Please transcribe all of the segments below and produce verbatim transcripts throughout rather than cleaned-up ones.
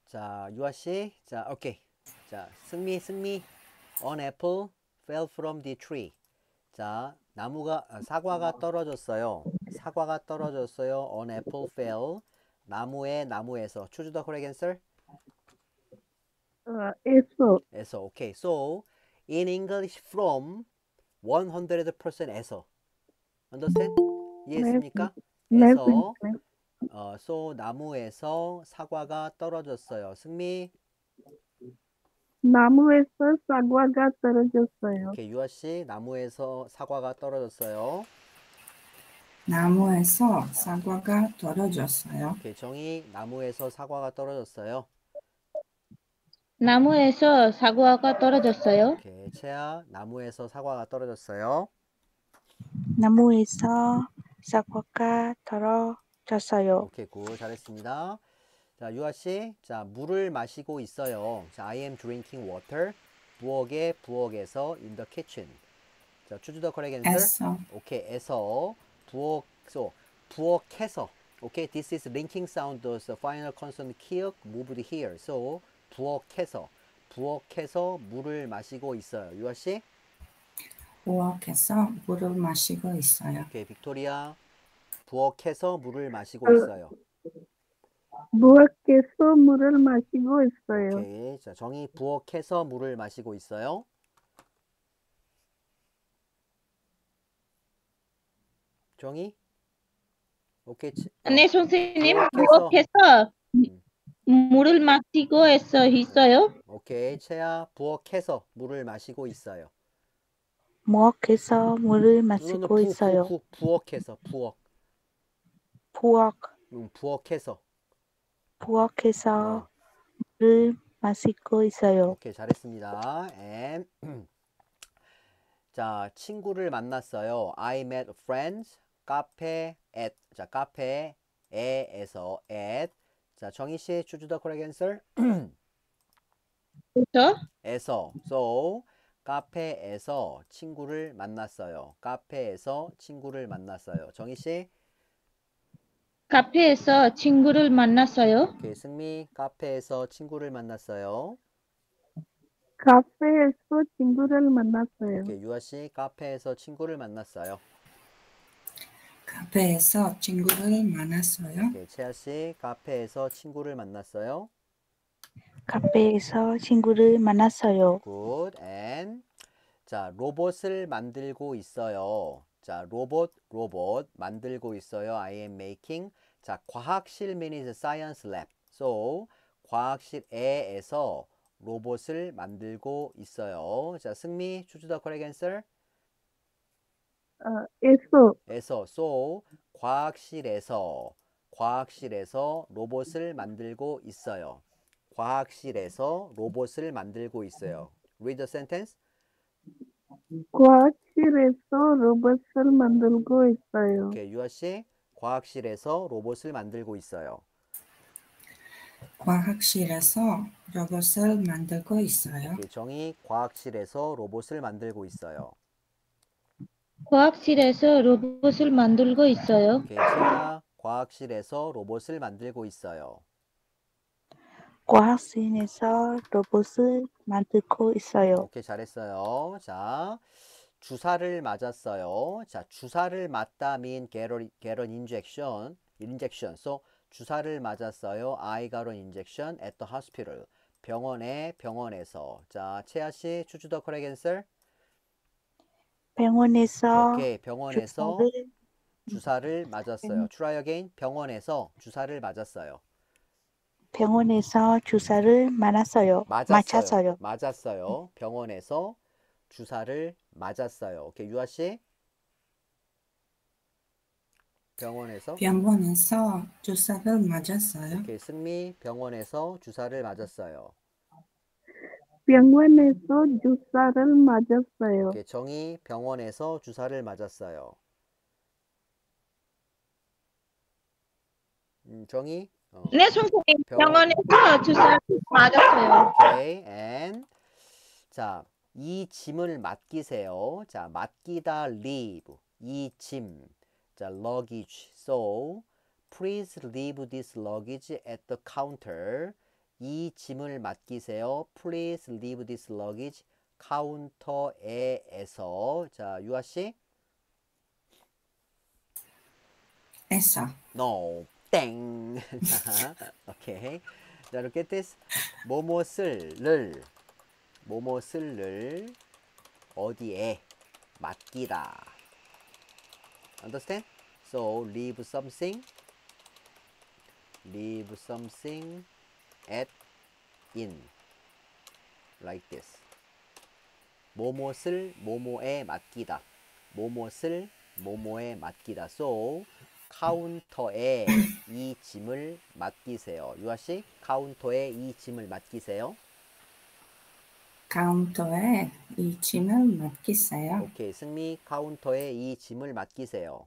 자, 유아 씨. 자, 오케이. 자, 승미, 승미. An apple fell from the tree. 자, 나무가 아, 사과가 떨어졌어요. 사과가 떨어졌어요. An apple fell. 나무에 나무에서. Choose the correct answer. Uh, eso. 에서. 오케이. So, in English from one hundred percent 에서. Understand? 이해했습니까? 네, 에서. 네. 어, so 나무에서 사과가 떨어졌어요. 승미. 나무에서 사과가 떨어졌어요. 오케이. 유아 씨. 나무에서 사과가 떨어졌어요. 나무에서 사과가 떨어졌어요. 오케이. 정희. 나무에서 사과가 떨어졌어요. 나무에서 사과가 떨어졌어요. 오케이. 채아. 나무에서 사과가 떨어졌어요. 나무에서 사과가 떨어졌어요. 오케이. 굿. 잘했습니다. 자, 유아 씨. 자, 물을 마시고 있어요. 자, I am drinking water. 부엌에 부엌에서 in the kitchen. 자, choose the correct answer. 에서. 오케이. 에서 부엌 so 부엌에서. 오케이. This is linking sound. The final consonant ki역 moved here. So 부엌에서 부엌에서 물을 마시고 있어요. 유아 씨. 부엌에서 물을 마시고 있어요. 오케이. 빅토리아. 부엌에서 물을 마시고 있어요. 부엌에서 물을 마시고 있어요. 오케이. 자, 정희. 부엌에서 물을 마시고 있어요. 정희. 오케이. 치- 어, 네, 선생님. 부엌에서. 부엌에서 음. 물을 마시고 있어, 있어요. 오케이. 채아. 부엌에서 물을 마시고 있어요. 부엌에서 물을 노노노, 마시고 부, 있어요. 부, 부, 부엌에서 부엌. 부엌, 음, 부엌에서. 부엌에서 어, 물을 마시고 있어요. 오케이. 잘했습니다. And 자, 친구를 만났어요. I met friends. 카페 at. 자, 카페에에서 at. 자, 정희 씨. choose the correct answer. 그렇죠? 에서. So 카페에서 친구를 만났어요. 카페에서 친구를 만났어요. 정희 씨. 카페에서 친구를 만났어요. 오케이. 승미. 카페에서 친구를 만났어요. 카페에서 친구를 만났어요. 오케이. 유아 씨. 카페에서 친구를 만났어요. 카페에서 친구를 만났어요. 오케이. 채아 씨. 카페에서 친구를 만났어요. 카페에서 친구를 만났어요. Good. And 자, 로봇을 만들고 있어요. 자, 로봇, 로봇 만들고 있어요. I am making. 자, 과학실 means science lab. So, 과학실에서 로봇을 만들고 있어요. 자, 승미, choose the correct answer. 어, eso. 에서, so, 과학실에서, 과학실에서 로봇을 만들고 있어요. 과학실에서 로봇을 만들고 있어요. Read the sentence. 과학실에서 로봇을 만들고 있어요. 오케이, 유아 씨. 과학실에서 로봇을 만들고 있어요. 과학실에서 로봇을 만들고 있어요. 오케이, 정희. 과학실에서 로봇을 만들고 있어요. 과학실에서 로봇을 만들고 있어요. 오케이, 채아. 과학실에서 로봇을 만들고 있어요. 과학실에서 로봇을 만들고 있어요. 오케이, 잘했어요. 자, 주사를 맞았어요. 자, 주사를 맞다 mean get, a, get an injection. injection. So, 주사를 맞았어요. I got an injection at the hospital. 병원에, 병원에서. 자, 채아 씨, choose the correct answer. 병원에서 오케이, 병원에서 주사를 주사를 맞았어요. Try again. 병원에서 주사를 맞았어요. 병원에서 주사를 맞았어요. 맞았어요. 맞았어요. 맞았어요. 병원에서 주사를 맞았어요. 오케이, 유아 씨. 병원에서. 병원에서 주사를 맞았어요. 오케이, 승미. 병원에서 주사를 맞았어요. 병원에서 주사를 맞았어요. 오케이, 정희. 병원에서 주사를 맞았어요. 음, 정희. 어. 네, 선생님. 병원- 병원에서 주사를 맞았어요. 오케이, and 자, 이 짐을 맡기세요. 자, 맡기다 leave. 이 짐. 자, luggage. So, please leave this luggage at the counter. 이 짐을 맡기세요. Please leave this luggage 카운터에에서. 자, 유아 씨. 에서. No. 땡. 자, 오케이. 자, look at this. 뭐뭐을를 뭐뭐을를 어디에 맡기다. Understand? So leave something leave something at in like this. 뭐뭇을 뭐뭐에 맡기다. 뭐뭇을 뭐뭐에 맡기다. So 카운터에 이 짐을 맡기세요. 유아 씨, 카운터에 이 짐을 맡기세요. 카운터에 이 짐을 맡기세요. 오케이, 승미, 카운터에 이 짐을 맡기세요.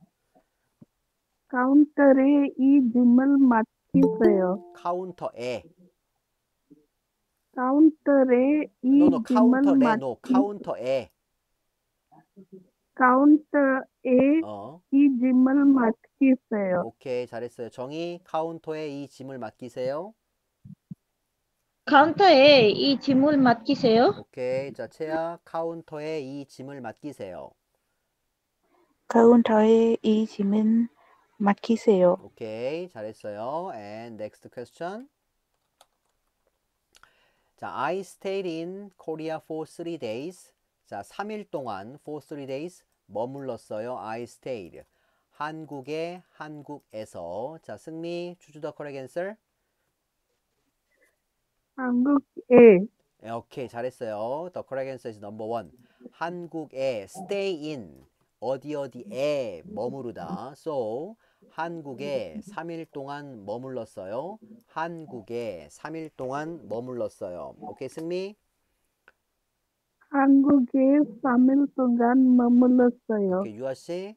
카운터에 이 짐을 맡기세요. 카운터에. 카운터에 이 No, no, 짐을 카운터에, no, 맡기 카운터에. 카운터에 어, 이 짐을 맡기세요. 오케이, 잘했어요. 정희, 카운터에 이 짐을 맡기세요. 카운터에 이 짐을 맡기세요. 오케이, 자, 채아, 카운터에 이 짐을 맡기세요. 카운터에 이 짐을 맡기세요. 오케이, 잘했어요. And next question. 자, I stayed in Korea for three days. 자, 삼 일 동안 for three days 머물렀어요. I stayed. 한국에, 한국에서. 자, 승미, choose the correct answer. 한국에 네, 오케이, 잘했어요. The correct answer is number one. 한국에 stay in. 어디 어디에 머무르다. So, 한국에 삼 일 동안 머물렀어요. 한국에 삼 일 동안 머물렀어요. 오케이, 승미? 한국에 삼 일 동안 머물렀어요. 오케이, 유아 씨?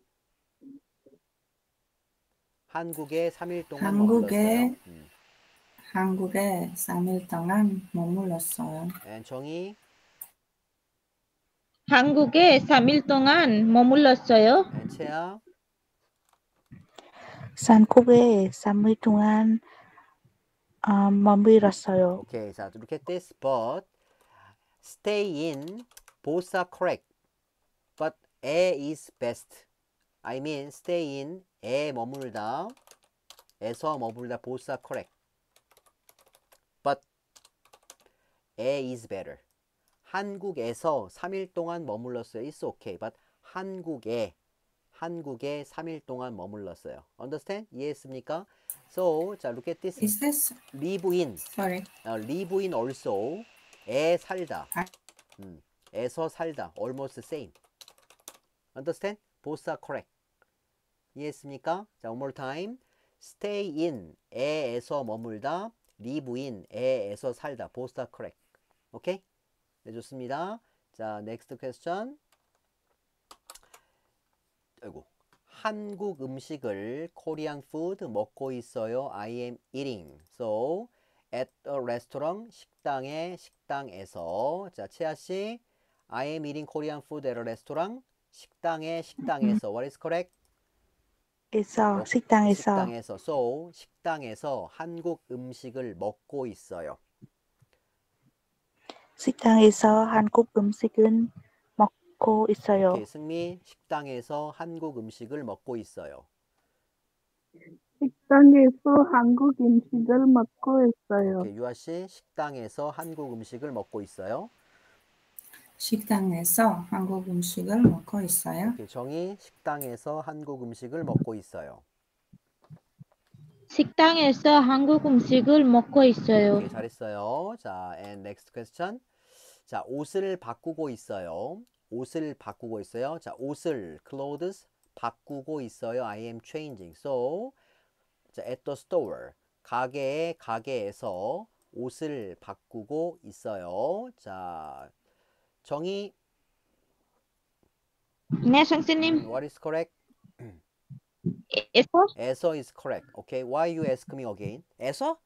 한국에 삼 일 동안 한국에 머물렀어요. 음. 한국에 삼 일 동안 머물렀어요. And 정희? 한국에 삼 일 동안 머물렀어요. And 채아? 한국에 삼 일 동안 어, 머물렀어요. 오케이, 자, look at this. But stay in, both are correct. But 에 is best. I mean, stay in, 에 머물다, 에서 머물다, both are correct. But 에 is better. 한국에서 삼 일 동안 머물렀어요. It's okay. But 한국에, 한국에 삼 일 동안 머물렀어요. Understand? 이해했습니까? So, 자, look at this. Is this live in. sorry? 어, live in also. 에 살다. 아. 음, 에서 살다. Almost same. Understand? Both are correct. 이해했습니까? 자, one more time. Stay in. 에에서 머물다. Live in. 에에서 살다. Both are correct. 오케이? 네, 좋습니다. 자, next question. 아이고. 한국 음식을 Korean food 먹고 있어요. I am eating. So, at a restaurant, 식당에, 식당에서. 자, 채아 씨. I am eating Korean food at a restaurant. 식당에, 식당에서. What is correct? 에서 식당에서 식당에서. So, 식당에서 한국 음식을 먹고 있어요. 식당에서 한국 음식을 먹고 있어요. 오케이, 승미. 식당에서 한국 음식을 먹고 있어요. 식당에서 한국 음식을 먹고 있어요. 오케이, 유아 씨. 식당에서 한국 음식을 먹고 있어요. 식당에서 한국 음식을 먹고 있어요. 오케이, 정희. 식당에서 한국 음식을 먹고 있어요. 식당에서 한국 음식을 먹고 있어요. 오케이, 잘했어요. 자, and next question. 자, 옷을 바꾸고 있어요. 옷을 바꾸고 있어요. 자, 옷을 clothes 바꾸고 있어요. I am changing. So, 자, at the store 가게에 가게에서 옷을 바꾸고 있어요. 자, 정희. 네, 선생님. What is correct? 에서 에서 is correct. Okay, why you ask me again? 에서?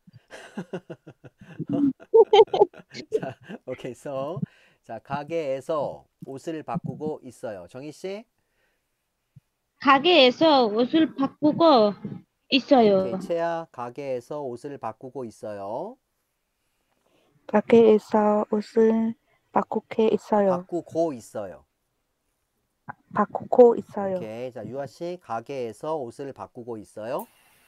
자, okay, so 자, 가게에서 옷을 바꾸고 있어요. 정희 씨? 가게에서 옷을 바꾸고 있어요. 오케이, 채아 가게에서 옷을 바꾸고 있어요. 가게에서 옷을 바꾸고 있어요. 바꾸고 있어요. 바꾸고 있어요. 오케이. 자, 유아 씨 가게에서 옷을 바꾸고 있어요.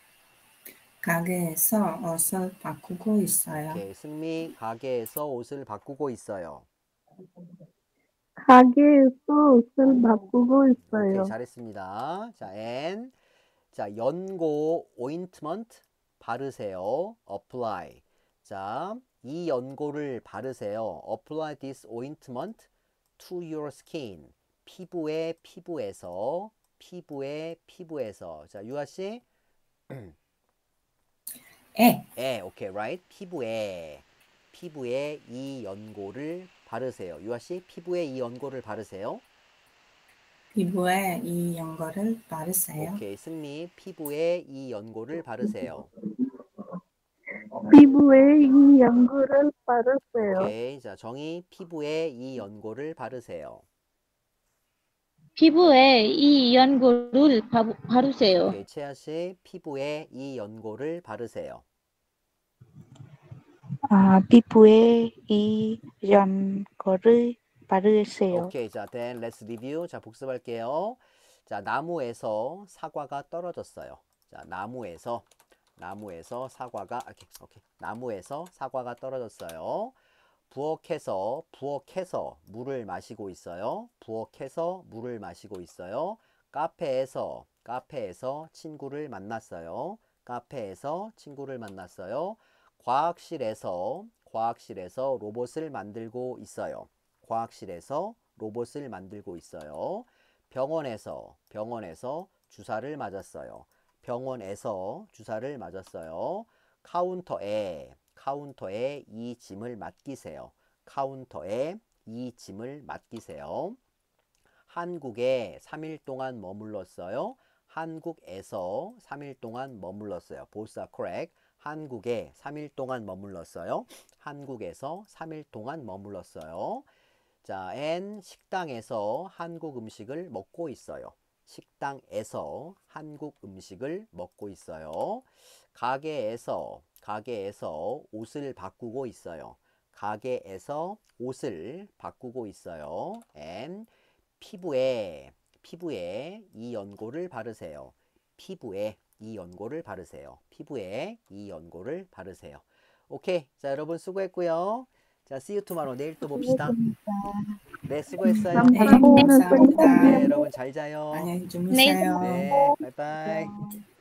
가게에서 옷을 바꾸고 있어요. 오케이. 승미 가게에서 옷을 바꾸고 있어요. 가게에서 옷을 바꾸고 오케이. 있어요. 잘했습니다. 자, and 자, 연고 오인트먼트 바르세요. apply. 자, 이 연고를 바르세요. apply this ointment to your skin. 피부에 피부에서 피부에 피부에서. 자, 유아 씨. 에, 에, 오케이, right? 피부에 피부에 이 연고를 바르세요. 유아 씨, 피부에 이 연고를 바르세요. 피부에 이 연고를 바르세요. 오케이, 승미, 피부에 이 연고를 바르세요. 피부에 이 연고를 바르세요. 오케이, 자, 정희, 피부에 이 연고를 바르세요. 피부에 이 연고를 바, 바르세요. 오케이, 채아 씨, 피부에 이 연고를 바르세요. 아, 피부에 이 연고를 바르세요. 오케이, 자, then let's review. 자, 복습할게요. 자, 나무에서 사과가 떨어졌어요. 자, 나무에서 나무에서 사과가 오케이, 오케이. 나무에서 사과가 떨어졌어요. 부엌에서 부엌에서 물을 마시고 있어요. 부엌에서 물을 마시고 있어요. 카페에서 카페에서 친구를 만났어요. 카페에서 친구를 만났어요. 과학실에서 과학실에서 로봇을 만들고 있어요. 과학실에서 로봇을 만들고 있어요. 병원에서 병원에서 주사를 맞았어요. 병원에서 주사를 맞았어요. 카운터에 카운터에 이 짐을 맡기세요. 카운터에 이 짐을 맡기세요. 한국에 삼 일 동안 머물렀어요. 한국에서 삼 일 동안 머물렀어요. Both are correct. 한국에 삼 일 동안 머물렀어요. 한국에서 삼 일 동안 머물렀어요. 자, and 식당에서 한국 음식을 먹고 있어요. 식당에서 한국 음식을 먹고 있어요. 가게에서 가게에서 옷을 바꾸고 있어요. 가게에서 옷을 바꾸고 있어요. and 피부에 피부에 이 연고를 바르세요. 피부에 이 연고를 바르세요. 피부에 이 연고를 바르세요. 오케이. 자, 여러분 수고했고요. 자, see you tomorrow. 내일 또 봅시다. 네, 수고했어요. 네, 감사합니다. 네, 여러분 잘 자요. 안녕히 주무세요. 네, 바이바이.